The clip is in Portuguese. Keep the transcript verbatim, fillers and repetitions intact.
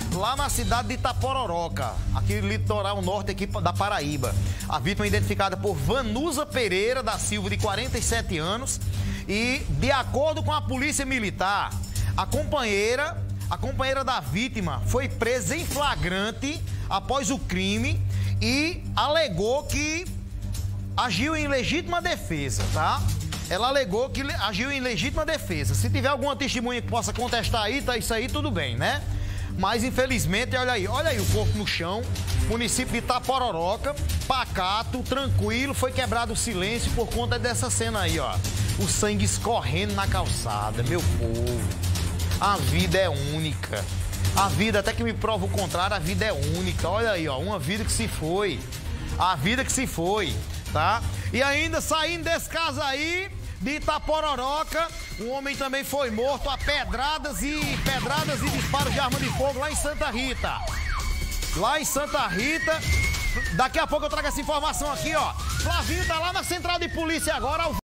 lá na cidade de Itapororoca, aqui no litoral norte aqui da Paraíba. A vítima é identificada por Vanusa Pereira da Silva, de quarenta e sete anos. E, de acordo com a polícia militar, a companheira, a companheira da vítima foi presa em flagrante após o crime e alegou que agiu em legítima defesa, tá? Ela alegou que agiu em legítima defesa. Se tiver alguma testemunha que possa contestar aí, tá isso aí, tudo bem, né? Mas, infelizmente, olha aí, olha aí o corpo no chão, município de Itapororoca, pacato, tranquilo, foi quebrado o silêncio por conta dessa cena aí, ó. O sangue escorrendo na calçada, meu povo. A vida é única. A vida, até que me prova o contrário, a vida é única. Olha aí, ó, uma vida que se foi. A vida que se foi, tá? E ainda saindo desse caso aí, de Itapororoca, um homem também foi morto a pedradas e pedradas e disparos de arma de fogo lá em Santa Rita. Lá em Santa Rita. Daqui a pouco eu trago essa informação aqui, ó. Flavinho tá lá na central de polícia agora.